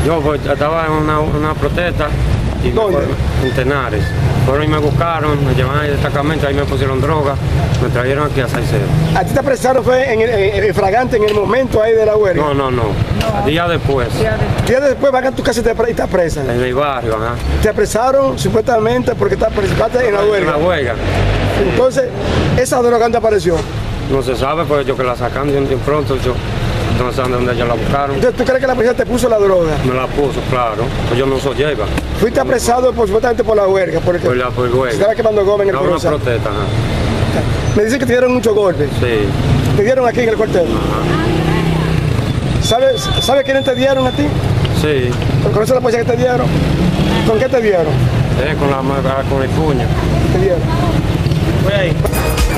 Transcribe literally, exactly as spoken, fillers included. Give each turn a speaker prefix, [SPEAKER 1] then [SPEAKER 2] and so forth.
[SPEAKER 1] Yo pues, estaba en una, una protesta y
[SPEAKER 2] ¿Dónde?
[SPEAKER 1] Me fueron, en Tenares. Fueron y me buscaron, me llevaron al destacamento, ahí me pusieron droga, me trajeron aquí a Salcedo.
[SPEAKER 2] ¿A ti te apresaron fue en el, en el fragante en el momento ahí de la huelga?
[SPEAKER 1] No, no, no. Día después.
[SPEAKER 2] Días después van a tu casa y te, apre- y te apresan.
[SPEAKER 1] En mi barrio, ajá.
[SPEAKER 2] Te apresaron supuestamente porque te participaste en la
[SPEAKER 1] En
[SPEAKER 2] huelga.
[SPEAKER 1] la huelga.
[SPEAKER 2] Entonces, esa droga ¿dónde apareció?
[SPEAKER 1] No se sabe, porque yo que la sacan de un tiempo pronto, yo no sé dónde ellos la buscaron.
[SPEAKER 2] Entonces, ¿tú crees que la policía te puso la droga?
[SPEAKER 1] Me la puso, claro. Pues yo no soy lleva.
[SPEAKER 2] Fuiste apresado por, supuestamente por la huelga, porque
[SPEAKER 1] Por la por
[SPEAKER 2] se
[SPEAKER 1] huelga.
[SPEAKER 2] estaba quemando goma en el
[SPEAKER 1] Era una
[SPEAKER 2] Corozal.
[SPEAKER 1] protesta, ajá.
[SPEAKER 2] Me dicen que te dieron muchos golpes.
[SPEAKER 1] Sí.
[SPEAKER 2] Te dieron aquí en el cuartel. ¿Sabes sabe quiénes te dieron a ti?
[SPEAKER 1] Sí.
[SPEAKER 2] ¿Conoces la policía que te dieron? ¿Con qué te dieron?
[SPEAKER 1] Eh, con, la, con el puño.
[SPEAKER 2] Te dieron.
[SPEAKER 3] Fue ahí.